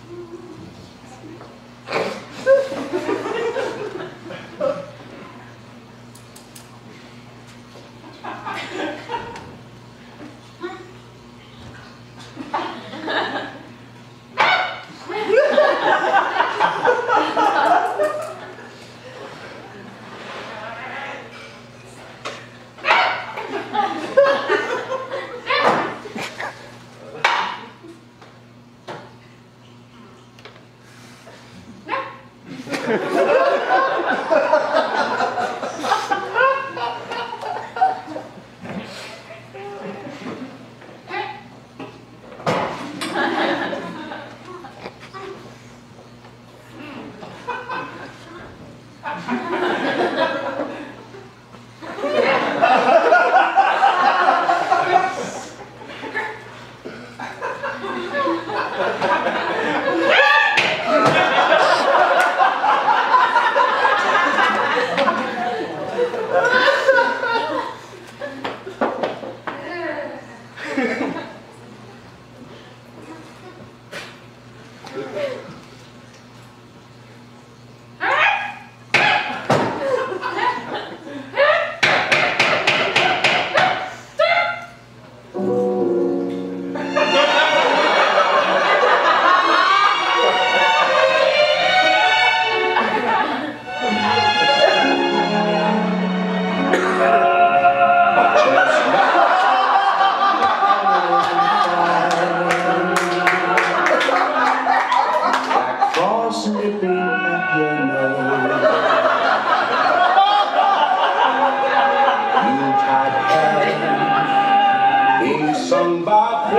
Sung by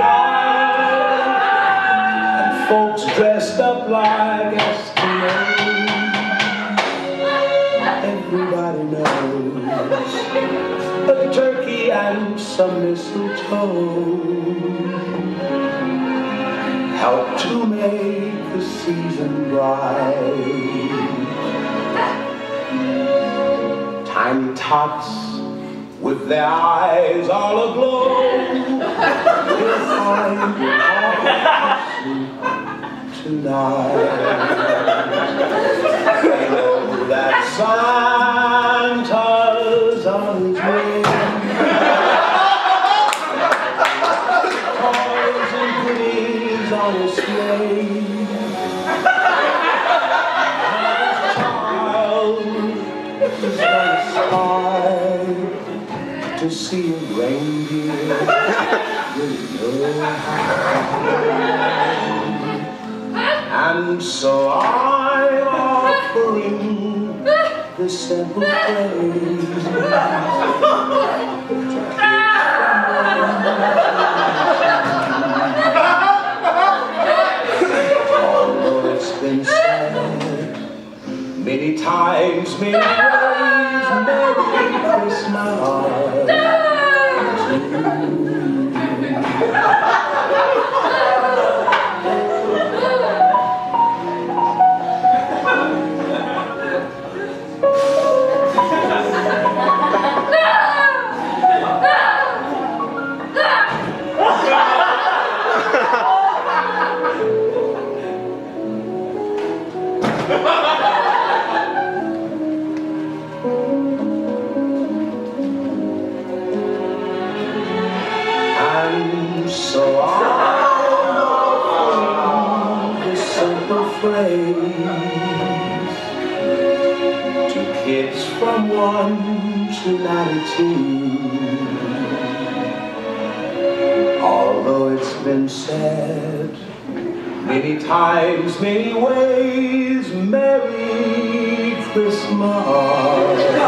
choir and folks dressed up like Eskimos. Everybody knows a turkey and some mistletoe help to make the season bright. Tiny tots with their eyes all aglow will find you all asleep tonight. They know that Santa's on his way. Toys and goodies on his sleigh. Child is gonna spy to see a reindeer with no hide. And so I'm offering this simple phrase although it's been said many times, many ways, Merry Christmas. So I'm this simple phrase to kids from 1 to 19. Although it's been said many times, many ways, Merry Christmas.